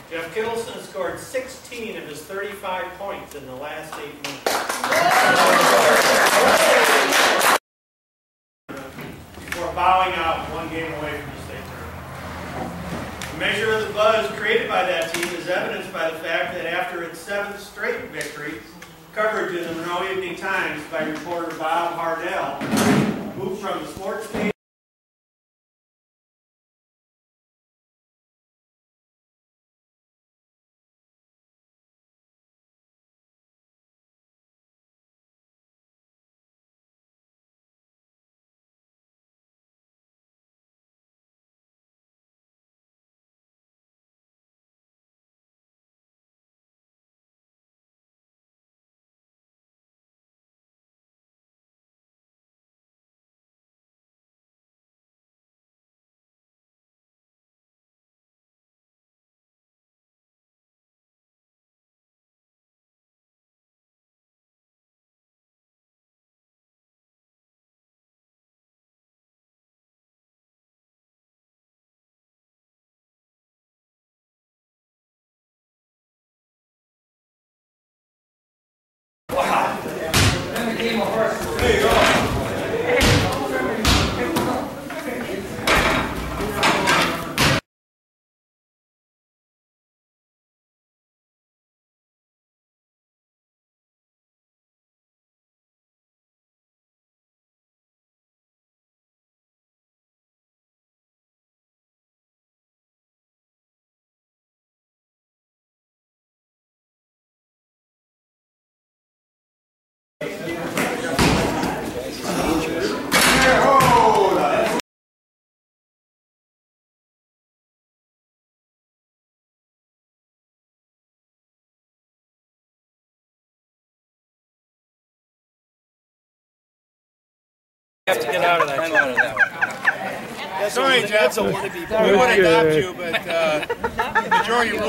Jeff Kittleson scored 16 of his 35 points in the last 8 minutes. Before bowing out 1 game away from the state tournament. The measure of the buzz created by that team is evidenced by the fact that after its 7th straight victory, coverage in the Monroe Evening Times by reporter Bob Hardell moved from the sports page have to get out of that one. Sorry, Jeff. We would adopt you, but majority rule.